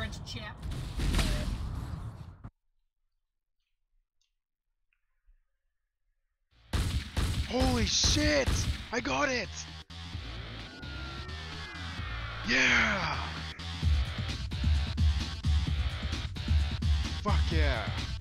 orange chip. Holy shit! I got it! Yeah! Fuck yeah!